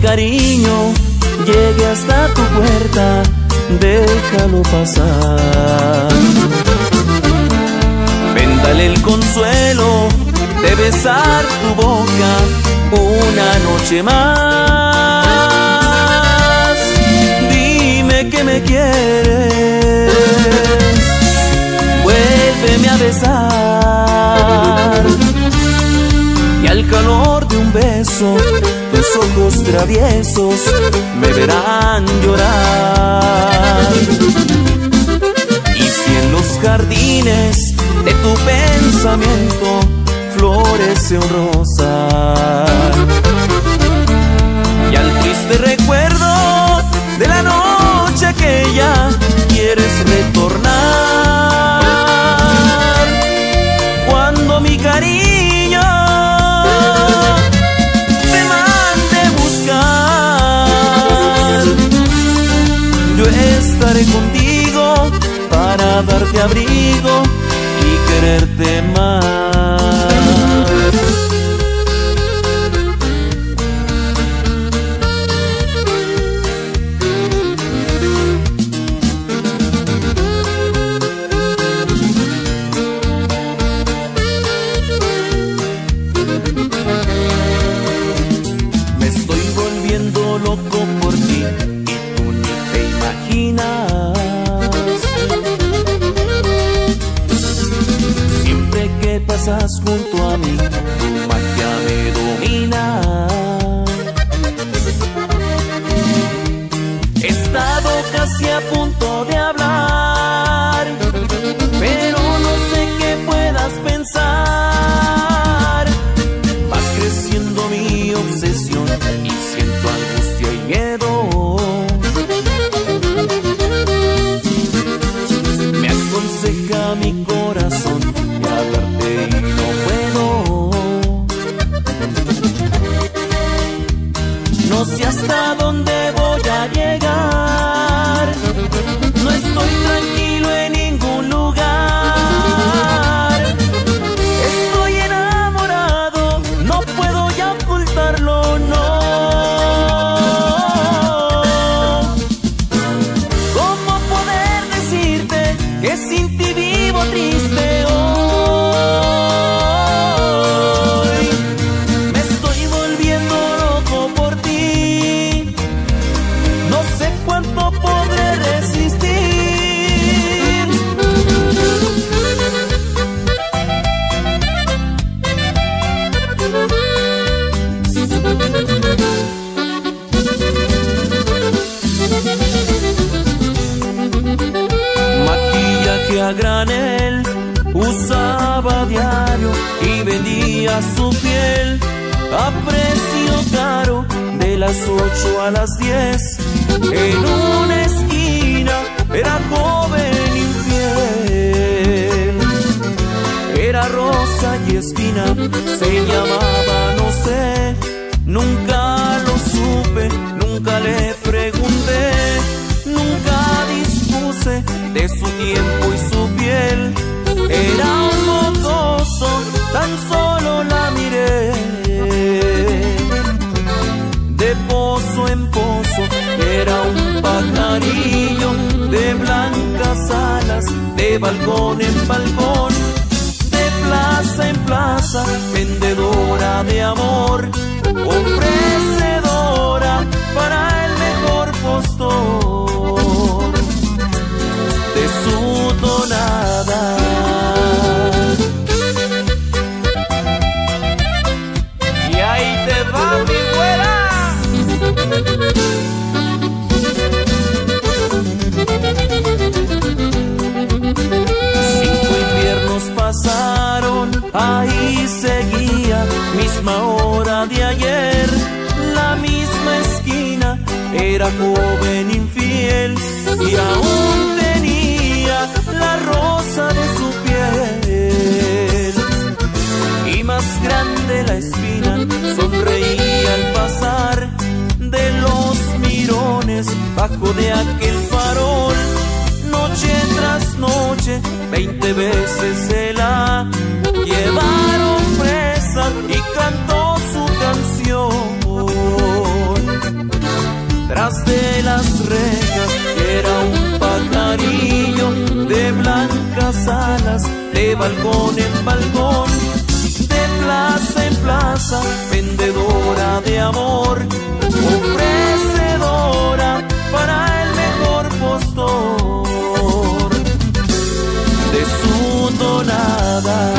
cariño llegue hasta tu puerta, déjalo pasar. Véndale el consuelo de besar tu boca una noche más. Dime que me quieres, vuélveme a besar, y al calor de un beso tus ojos traviesos me verán llorar. Y si en los jardines de tu pensamiento florece un rosal, y al triste recuerdo de la noche aquella quieres retornar, cuando mi cariño te mande buscar, yo estaré contigo para darte abrigo y quererte más. Me estoy volviendo loco por ti y tú ni te imaginas. Siempre que pasas junto a mí, tu magia me domina. He estado casi a punto de hablar, pero no sé qué puedas pensar. Va creciendo mi obsesión y siento angustia y miedo. Me aconseja mi corazón y hablarte y no puedo. No sé hasta dónde voy a llegar, no estoy tranquilo en ningún lugar. Estoy enamorado, no puedo ya ocultarlo, no. ¿Cómo poder decirte que sin ti vivo triste hoy? Me estoy volviendo loco por ti, no sé cuánto podré resistir. Maquillaje a granel usaba a diario y vendía su piel a precio caro, de las 8 a las 10. En una esquina era joven infiel, era rosa y espina, se llamaba no sé. Nunca lo supe, nunca le pregunté, nunca dispuse de su tiempo y su piel. Era un mocoso, tan solo la miré. De pozo en pozo era un pajarillo, de blancas alas, de balcón en balcón, de plaza en plaza, vendedora de amor, ofrecedora para el mejor postor de su tonada. Y ahí te va mi güera. 5 inviernos pasaron, ahí seguía, misma hora de ayer, la misma esquina, era joven infiel y aún tenía la rosa de su piel. Y más grande la espina, sonreía al pasar de los mirones bajo de aquel farol. Noche tras noche, 20 veces se la llevaron presa y cantó su canción. balcón en balcón, de plaza en plaza, vendedora de amor, ofrecedora para el mejor postor de su tonada.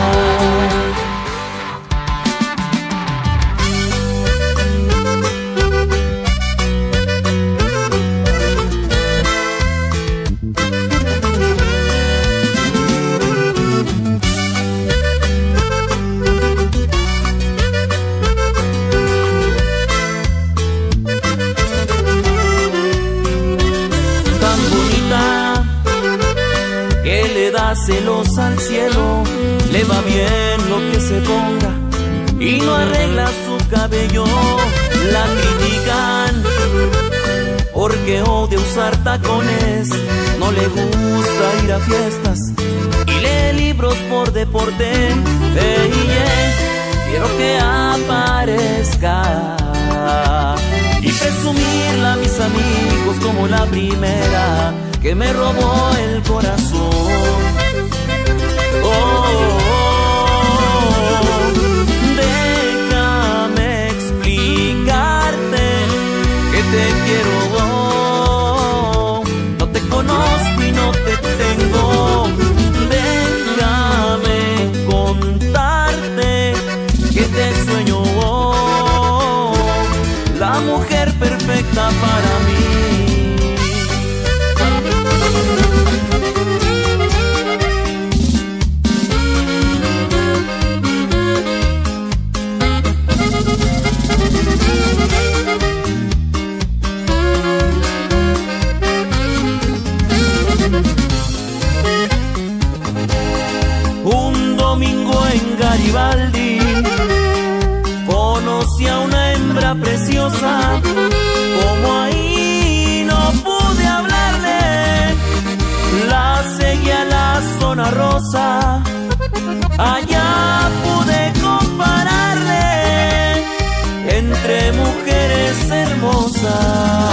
Celos al cielo, le va bien lo que se ponga y no arregla su cabello. La critican porque odia usar tacones, no le gusta ir a fiestas y lee libros por deporte. Quiero que aparezca y presumirla a mis amigos como la primera que me robó el corazón. Déjame explicarte que te quiero. No te conozco y no te tengo. Déjame contarte que te sueño. La mujer perfecta para mí. Un domingo en Garibaldi conocí a una hembra preciosa, como ahí no pude hablarle, la seguí a la zona rosa, allá pude compararle entre mujeres hermosas.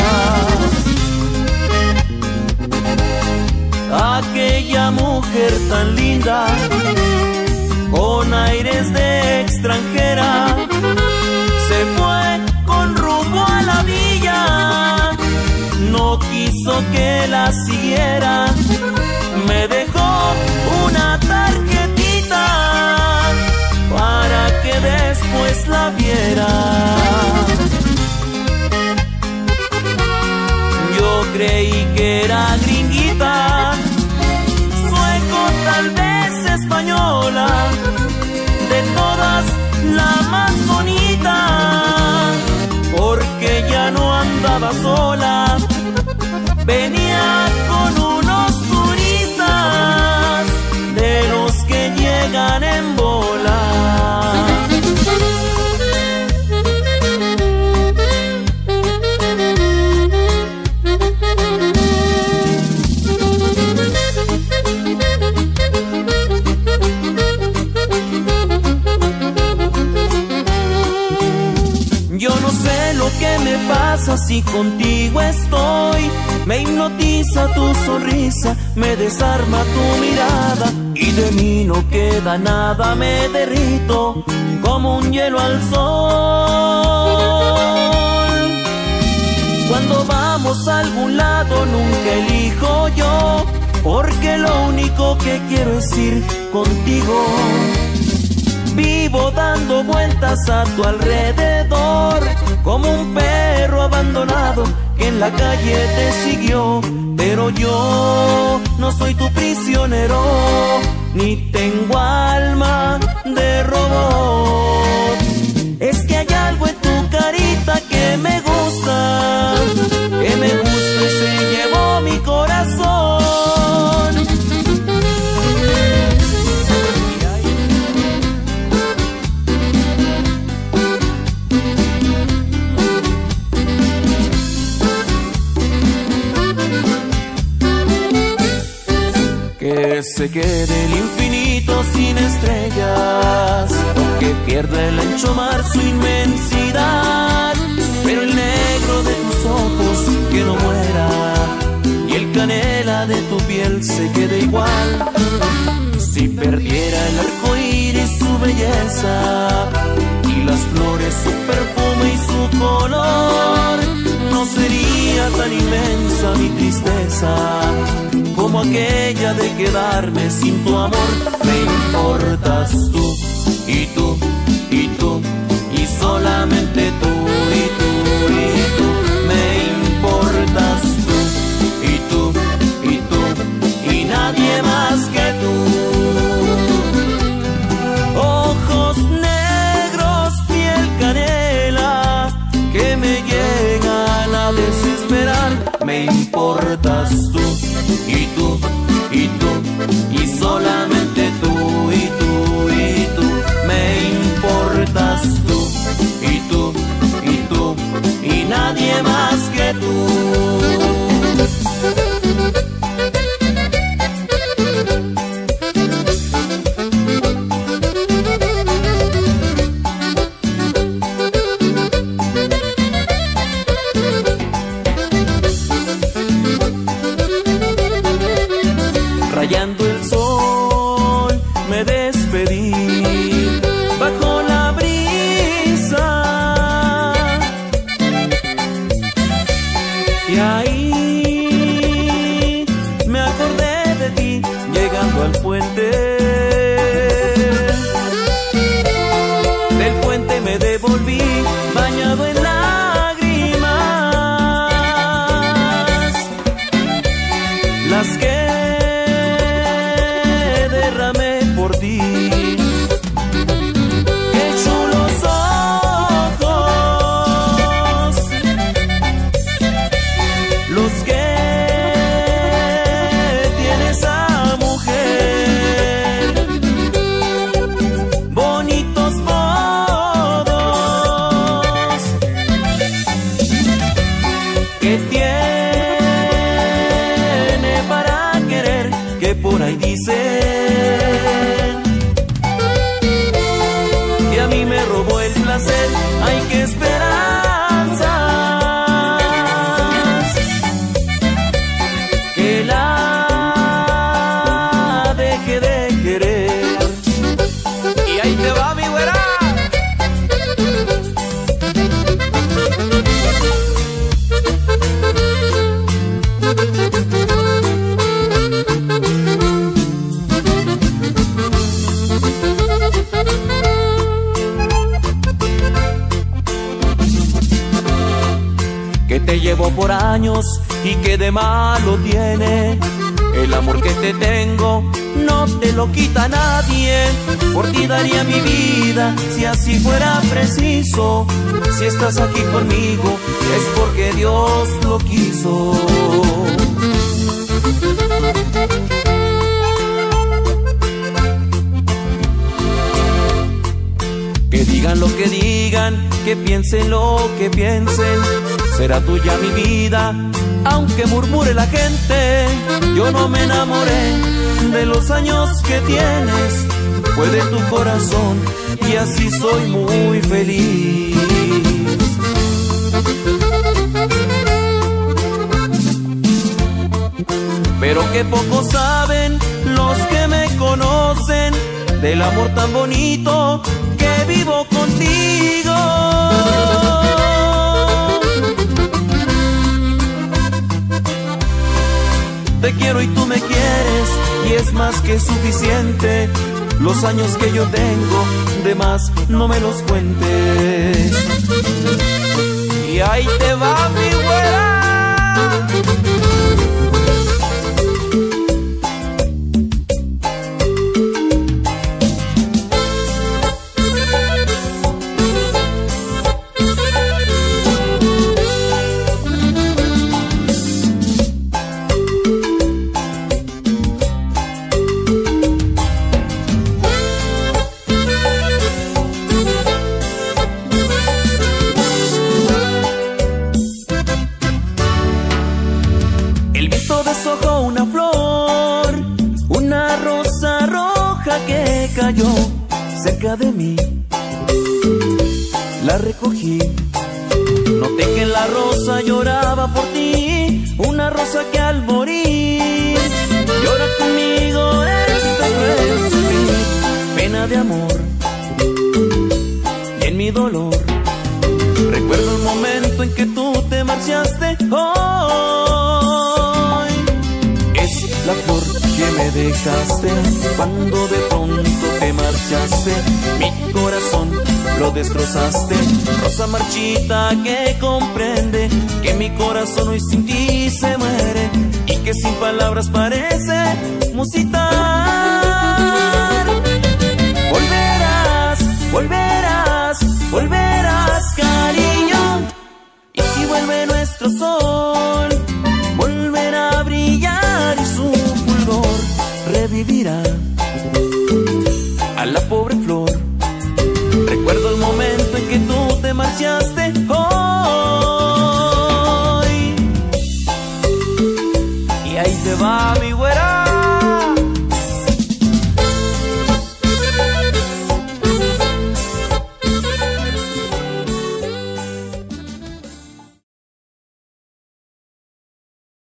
Aquella mujer tan linda, con aires de extranjera, se fue con rumbo a la villa, no quiso que la siguiera, me dejó una tarjetita para que después la viera. Yo creí que era gringuita, sueco, tal vez española, de todas la más bonita, porque ya no andaba sola, venía con unos turistas, de los que llegan en bola. Yo no sé lo que me pasa si contigo estoy. Me hipnotiza tu sonrisa, me desarma tu mirada y de mí no queda nada, me derrito como un hielo al sol. Cuando vamos a algún lado nunca elijo yo, porque lo único que quiero es ir contigo. Vivo dando vueltas a tu alrededor, como un perro abandonado que en la calle te siguió. Pero yo no soy tu prisionero, ni tengo alma de robot. Es que hay algo en tu carita que me gusta y se llevó mi corazón. Que se quede el infinito sin estrellas, que pierda el ancho mar su inmensidad, pero el negro de tus ojos que no muera y el canela de tu piel se quede igual. Si perdiera el arco iris su belleza y las flores su perfume y su color, no sería tan inmensa mi tristeza como aquella de quedarme sin tu amor. Me importas tú y tú y tú y solamente tú y tú y tú. Me importas tú y tú y tú y nadie más que tú. Ojos negros, piel canela, que me llegan a desesperar. Me importas tú y tú y tú y solamente tú y tú y tú. Me importas tú y tú y tú y nadie más que tú. Rayando el sol me despedí bajo la brisa y ahí me acordé de ti llegando al puente. Del puente me devolví bañado en lágrimas, las que por ti. Qué chulos ojos los que tiene esa mujer, bonitos modos que tiene para querer, que por ahí dice que a mí me robó el placer. Ay, qué esperanzas que la deje de querer. Y ahí te va mi güera. Que te llevo por años y que de malo tiene. El amor que te tengo no te lo quita nadie. Por ti daría mi vida si así fuera preciso. Si estás aquí conmigo es porque Dios lo quiso. Que digan lo que digan, que piensen lo que piensen, será tuya mi vida, aunque murmure la gente. Yo no me enamoré de los años que tienes, fue de tu corazón y así soy muy feliz. Pero que poco saben los que me conocen del amor tan bonito que vivo contigo. Te quiero y tú me quieres y es más que suficiente. Los años que yo tengo, de más no me los cuentes. Y ahí te va mi güera. Deshojó una flor, una rosa roja que cayó cerca de mí. La recogí, noté que la rosa lloraba por ti, una rosa que al morir llora conmigo esta vez. de amor. Y en mi dolor recuerdo el momento en que tú te marchaste. Hoy es la flor que me dejaste cuando de pronto te marchaste. Mi corazón lo destrozaste, rosa marchita que comprende que mi corazón hoy sin ti se muere y que sin palabras parece musitar. Volverás, volverás